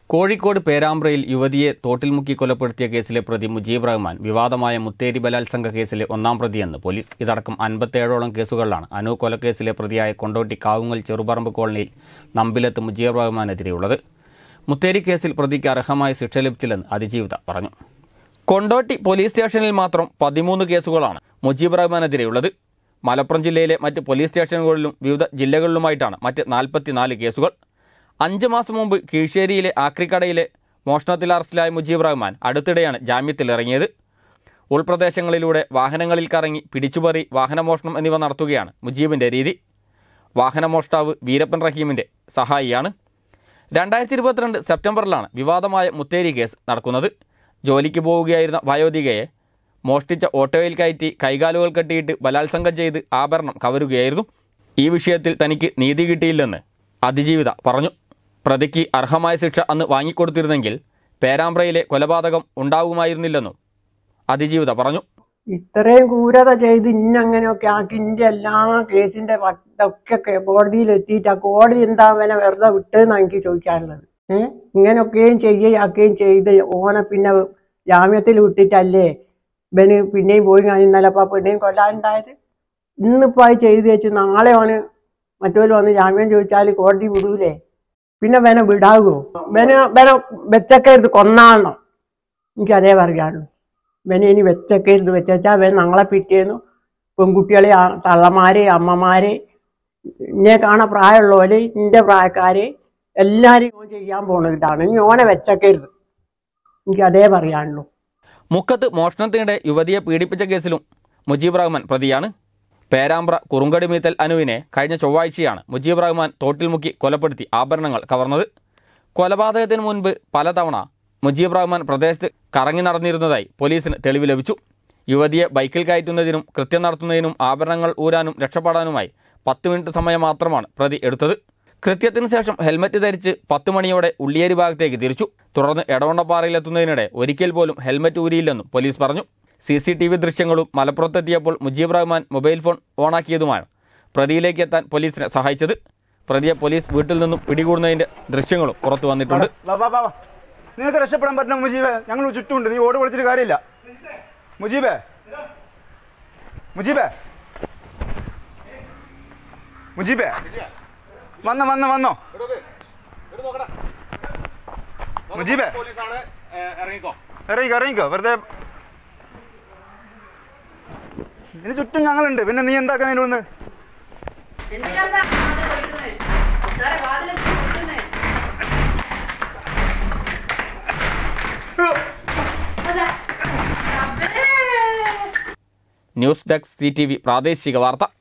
കോഴിക്കോട് പേരാമ്പ്രയിൽ യുവതിയെ തോട്ടിൽ മുക്കി കൊലപ്പെടുത്തിയ കേസിലെ പ്രതി മുജീബ് റഹ്മാൻ വിവാദമായ മുത്തേരി ബലാത്സംഗ കേസിലെ ഒന്നാം പ്രതിയെന്ന് പോലീസ്. ഇതടക്കം 57ഓളം കേസുകളിലാണ് അനു കൊലക്കേസിലെ പ്രതിയായ കൊണ്ടോട്ടി കാവുങ്ങൽ ചെറുപറമ്പ് കോളനിയിൽ നമ്പിലത്ത് മുജീബ് റഹ്മാനെതിരെയുള്ളത്. മുത്തേരി കേസിൽ പ്രതിക്ക് അർഹമായ ശിക്ഷ ലഭിച്ചില്ലെന്ന് അതിജീവിത പറഞ്ഞു. കൊണ്ടോട്ടി പോലീസ് സ്റ്റേഷനിൽ മാത്രം 13 കേസുകളാണ് മുജീബ് റഹ്മാനെതിരെയുള്ളത്. മലപ്പുറം ജില്ലയിലെ മറ്റ് പോലീസ് സ്റ്റേഷനുകളിലും വിവിധ ജില്ലകളിലുമായിട്ടാണ് മറ്റ് 44 കേസുകൾ. 5 മാസം മുമ്പ് കീഴ്ശ്ശേരിയിലെ ആക്രിക്കടയിലെ മോഷണത്തിൽ അറസ്റ്റിലായ മുജീബ് റഹ്മാൻ അടുത്തിടെയാണ് ജാമ്യത്തിലിറങ്ങിയത്. ഉൾപ്രദേശങ്ങളിലൂടെ വാഹനങ്ങളിൽ കറങ്ങി പിടിച്ചുപറി വാഹനമോഷണം എന്നിവ നടത്തുകയാണ് മുജീബിൻ്റെ രീതി. വാഹനമോഷ്ടാവ് വീരപ്പൻ റഹീമിൻ്റെ സഹായിയാണ്. 2022 സെപ്റ്റംബറിലാണ് വിവാദമായ മുത്തേരി കേസ് നടക്കുന്നത്. ജോലിക്ക് പോവുകയായിരുന്ന വയോധികയെ മോഷ്ടിച്ച ഓട്ടോയിൽ കയറ്റി കൈകാലുകൾ കെട്ടിയിട്ട് ബലാത്സംഗം ചെയ്ത് ആഭരണം കവരുകയായിരുന്നു. ഈ വിഷയത്തിൽ തനിക്ക് നീതി കിട്ടിയില്ലെന്ന് അതിജീവിത പറഞ്ഞു. പ്രതിക്ക് അർഹമായ ശിക്ഷ അന്ന് വാങ്ങിക്കൊടുത്തിരുന്നെങ്കിൽ പേരാമ്പ്രയിലെ കൊലപാതകം ഉണ്ടാകുമായിരുന്നില്ലെന്നും അതിജീവിത പറഞ്ഞു. ഇത്രയും ക്രൂരത ചെയ്ത് ഇന്നങ്ങനെയൊക്കെ ആക്കി ഇന്റെ എല്ലാ കേസിന്റെ ഒക്കെ കോടതിയിൽ എത്തിയിട്ട് ആ കോടതി എന്താ അവനെ വെറുതെ വിട്ടെന്നാണ് എനിക്ക് ചോദിക്കാനുള്ളത്. ഇങ്ങനെയൊക്കെയും ചെയ്യുകയും ചെയ്ത് ഓനെ പിന്നെ ജാമ്യത്തിൽ വിട്ടിട്ടല്ലേ ഇവന് പിന്നെയും പോയി ഇന്നലെപ്പാ പെണ്ണെയും കൊല്ലാനുണ്ടായത്. ഇന്നിപ്പോൾ അത് ചെയ്ത് വെച്ച് നാളെ ഓന് മറ്റൊരു വന്ന് ജാമ്യം ചോദിച്ചാൽ കോടതി വിടൂലേ? പിന്നെ വേന വിടാകുമോ? വേന വെച്ചക്കരുത് കൊന്നാണോ? എനിക്കതേ പറയാനുള്ളൂ. വേന ഇനി വെച്ചക്കരുത് വെച്ചാൽ വേന ഞങ്ങളെ പിറ്റേന്നു പെൺകുട്ടികളെ തള്ളമാരെ അമ്മമാരെ ഇന്നെ കാണാൻ പ്രായമുള്ളവര് ഇന്റെ പ്രായക്കാരെ എല്ലാവരും ചെയ്യാൻ പോണതാണ്. ഇനി ഓനെ വെച്ചക്കരുത്. എനിക്കതേ പറയാനുള്ളൂ. മുക്കത്ത് മോഷണത്തിനിടെ യുവതിയെ പീഡിപ്പിച്ച കേസിലും മുജീബ് റഹ്മാൻ പ്രതിയാണ്. പേരാമ്പ്ര കുറുങ്കടിമീത്തൽ അനുവിനെ കഴിഞ്ഞ ചൊവ്വാഴ്ചയാണ് മുജീബ് റഹ്മാൻ തോട്ടിൽ മുക്കി കൊലപ്പെടുത്തി ആഭരണങ്ങൾ കവർന്നത്. കൊലപാതകത്തിന് മുൻപ് പലതവണ മുജീബ് റഹ്മാൻ പ്രദേശത്ത് കറങ്ങി നടന്നിരുന്നതായി പോലീസിന് തെളിവ് ലഭിച്ചു. യുവതിയെ ബൈക്കിൽ കയറ്റുന്നതിനും കൃത്യം നടത്തുന്നതിനും ആഭരണങ്ങൾ ഊരാനും രക്ഷപ്പെടാനുമായി 10 മിനിറ്റ് സമയം മാത്രമാണ് പ്രതി എടുത്തത്. കൃത്യത്തിന് ശേഷം ഹെൽമറ്റ് ധരിച്ച് 10 മണിയോടെ ഉള്ളിയേരി ഭാഗത്തേക്ക് തിരിച്ചു. തുടർന്ന് എടവണ്ണപ്പാറയിലെത്തുന്നതിനിടെ ഒരിക്കൽ പോലും ഹെൽമറ്റ് ഊരിയില്ലെന്നും പോലീസ് പറഞ്ഞു. CCTV ദൃശ്യങ്ങളും മലപ്പുറത്തെത്തിയപ്പോൾ മുജീബ് റഹ്മാൻ മൊബൈൽ ഫോൺ ഓണാക്കിയതുമാണ് പ്രതിയിലേക്ക് എത്താൻ പോലീസിനെ സഹായിച്ചത്. പ്രതിയെ പോലീസ് വീട്ടിൽ നിന്നും പിടികൂടുന്നതിന്റെ ദൃശ്യങ്ങളും പുറത്തു വന്നിട്ടുണ്ട്. നിങ്ങൾക്ക് രക്ഷപ്പെടാൻ പറ്റണം മുജീബേ, ഞങ്ങൾ ചുറ്റുമുണ്ട്. നീ ഓട് വിളിച്ചിട്ട് കാര്യമില്ല. മുജീബേ മുജീബേ മുജീബേ വന്നോ വന്നോ വന്നോ മുജീബേ ഇറങ്ങിക്കോ വെറുതെ. ഇതിന് ചുറ്റും ഞങ്ങളുണ്ട്. പിന്നെ നീ എന്താക്കുന്നതിന് വന്ന് ന്യൂസ് ഡെസ്ക് CTV പ്രാദേശിക വാർത്ത.